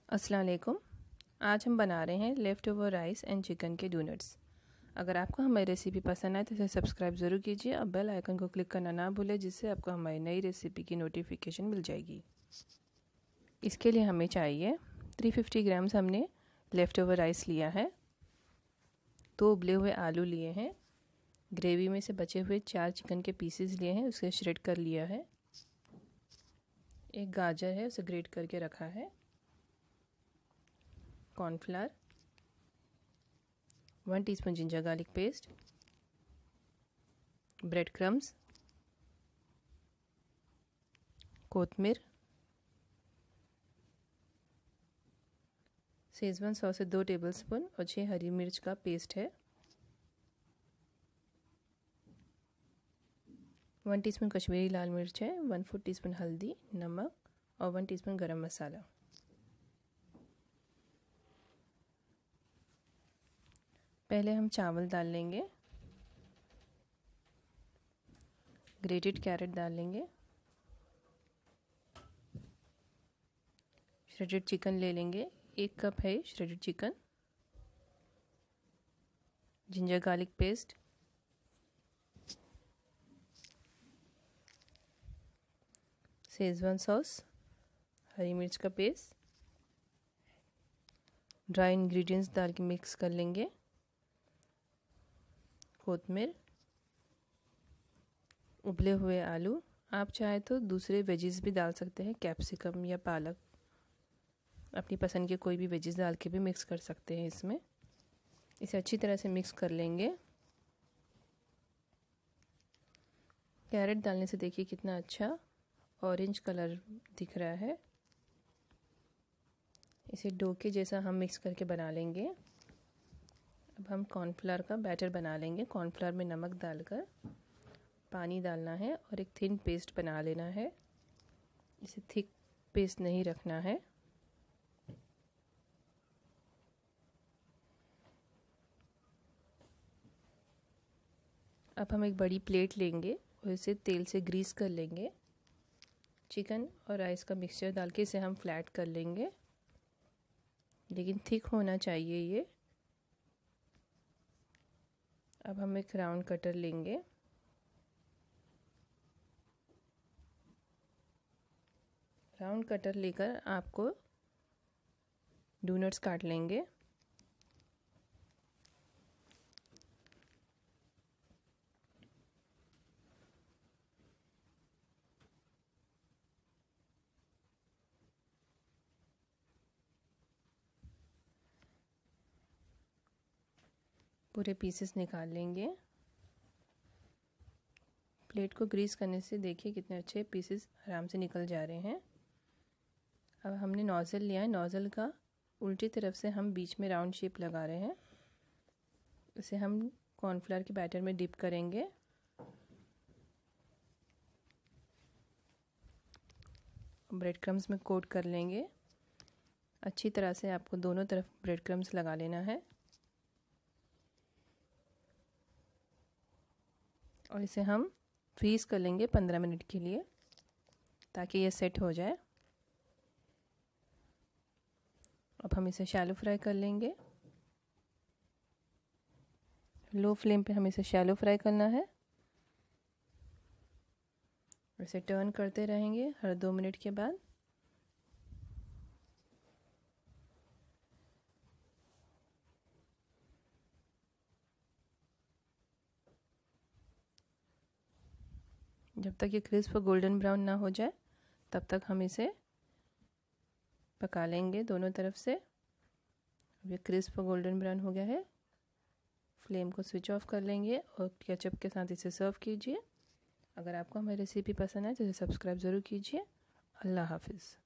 अस्सलाम वालेकुम। आज हम बना रहे हैं left over rice and chicken के डोनट्स। अगर आपको हमारी रेसिपी पसंद आए तो इसे सब्सक्राइब ज़रूर कीजिए और बेल आइकन को क्लिक करना ना भूलें, जिससे आपको हमारी नई रेसिपी की नोटिफिकेशन मिल जाएगी। इसके लिए हमें चाहिए 350 ग्राम्स हमने लेफ़्ट ओवर राइस लिया है, 2 उबले हुए आलू लिए हैं, ग्रेवी में से बचे हुए 4 चिकन के पीसेस लिए हैं, उसे श्रेड कर लिया है, एक गाजर है उसे ग्रेट करके रखा है, cornflour, 1 teaspoon ginger garlic paste, bread crumbs, कोतमीर, शेजवान सॉस से 2 टेबलस्पून और 6 हरी मिर्च का पेस्ट है, 1 टीस्पून कश्मीरी लाल मिर्च है, 1/4 टीस्पून हल्दी, नमक और 1 टीस्पून गरम मसाला। पहले हम चावल डाल लेंगे, ग्रेटेड कैरेट डाल लेंगे, श्रेडेड चिकन ले लेंगे, 1 कप है shredded chicken, ginger garlic paste, Schezwan sauce, हरी मिर्च का पेस्ट, ड्राई इंग्रेडिएंट्स डाल के मिक्स कर लेंगे, कोतमीर, उबले हुए आलू, आप चाहे तो दूसरे वेजेस भी डाल सकते हैं, कैप्सिकम या पालक, अपनी पसंद के कोई भी वेजेस डाल के भी मिक्स कर सकते हैं इसमें। इसे अच्छी तरह से मिक्स कर लेंगे। कैरेट डालने से देखिए कितना अच्छा ऑरेंज कलर दिख रहा है। इसे डो के जैसा हम मिक्स करके बना लेंगे। अब हम कॉर्नफ्लावर का बैटर बना लेंगे। कॉर्नफ्लावर में नमक डालकर पानी डालना है और एक थिन पेस्ट बना लेना है। इसे थिक पेस्ट नहीं रखना है। अब हम एक बड़ी प्लेट लेंगे और इसे तेल से ग्रीस कर लेंगे। चिकन और राइस का मिक्सचर डाल के इसे हम फ्लैट कर लेंगे, लेकिन थिक होना चाहिए ये। अब हम एक राउंड कटर लेंगे, राउंड कटर लेकर आपको डोनट्स काट लेंगे। पूरे पीसेस निकाल लेंगे। प्लेट को ग्रीस करने से देखिए कितने अच्छे पीसेस आराम से निकल जा रहे हैं। अब हमने नोज़ल लिया है, नोज़ल का उल्टी तरफ से हम बीच में राउंड शेप लगा रहे हैं। इसे हम कॉर्नफ्लावर के बैटर में डिप करेंगे। ब्रेड क्रम्स में कोट कर लेंगे। अच्छी तरह से आपको दोनों तरफ ब्रेड क्रम्स लगा लेना है और इसे हम फ्रीज़ कर लेंगे 15 मिनट के लिए, ताकि ये सेट हो जाए। अब हम इसे शैलो फ्राई कर लेंगे। लो फ्लेम पे हमें इसे शैलो फ्राई करना है। इसे टर्न करते रहेंगे हर 2 मिनट के बाद। जब तक ये क्रिस्प गोल्डन ब्राउन ना हो जाए तब तक हम इसे पका लेंगे दोनों तरफ से। अब ये क्रिस्प गोल्डन ब्राउन हो गया है। फ्लेम को स्विच ऑफ कर लेंगे और केचप के साथ इसे सर्व कीजिए। अगर आपको हमारी रेसिपी पसंद आए तो इसे सब्सक्राइब ज़रूर कीजिए। अल्लाह हाफिज़।